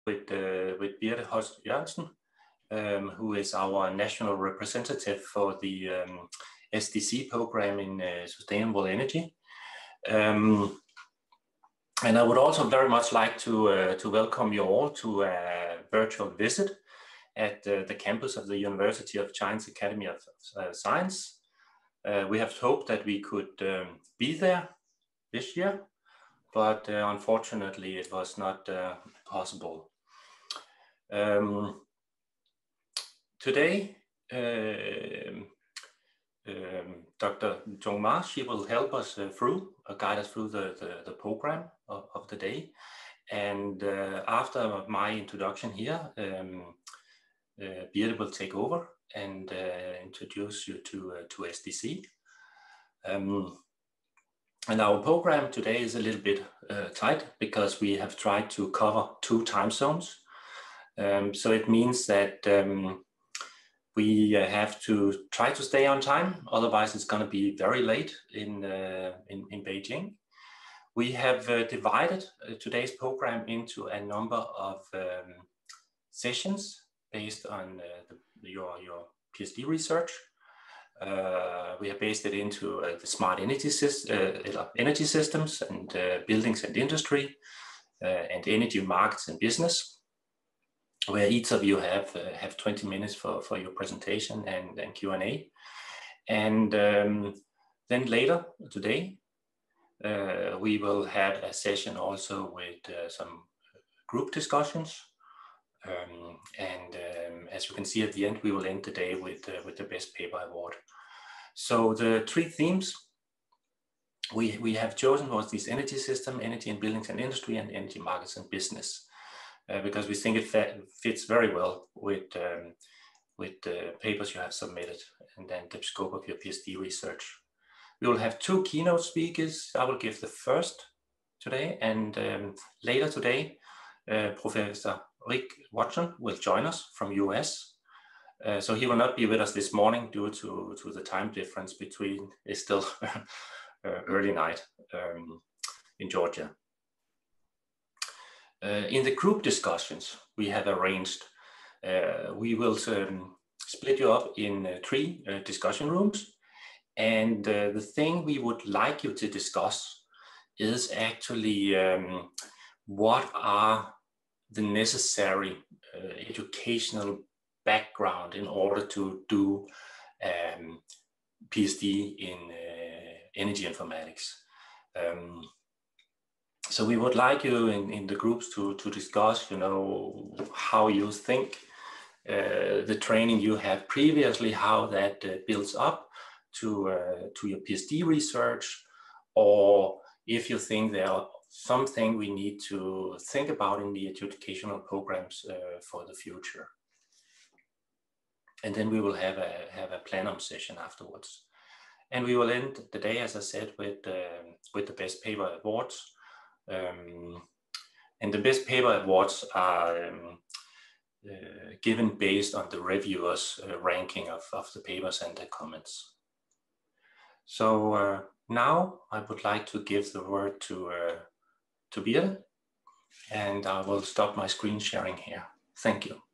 with Birte Holst Jørgensen, who is our national representative for the SDC program in sustainable energy. And I would also very much like to welcome you all to a virtual visit at the campus of the University of China's Academy of Science. We have hoped that we could be there this year, but unfortunately it was not possible. Today, Dr. Zheng Ma, she will help us guide us through the program of the day. And after my introduction here, Birte will take over and introduce you to SDC. And our program today is a little bit tight because we have tried to cover 2 time zones. So it means that we have to try to stay on time, otherwise it's going to be very late in Beijing. We have divided today's program into a number of sessions based on your PhD research. We have based it into the smart energy systems and buildings and industry and energy markets and business, where each of you have 20 minutes for your presentation and Q&A. And then later today, we will have a session also with some group discussions. As you can see at the end, we will end the day with the Best Paper Award. So the 3 themes we have chosen was this energy system, energy in buildings and industry, and energy markets and business. Because we think it fits very well with the papers you have submitted and then the scope of your PhD research. We will have 2 keynote speakers. I will give the first today, and later today, Professor Rick Watson will join us from US. So he will not be with us this morning due to the time difference between, it's still early night in Georgia. In the group discussions we have arranged, we will split you up in 3 discussion rooms. And the thing we would like you to discuss is actually what are the necessary educational background in order to do PhD in energy informatics. So we would like you in the groups to discuss, you know, how you think the training you had previously, how that builds up to your PhD research, or if you think there are something we need to think about in the educational programs for the future. And then we will have a plenum session afterwards. And we will end the day, as I said, with the Best Paper Awards. And the Best Paper Awards are given based on the reviewers' ranking of the papers and the comments. So now I would like to give the word to Birte, and I will stop my screen sharing here. Thank you.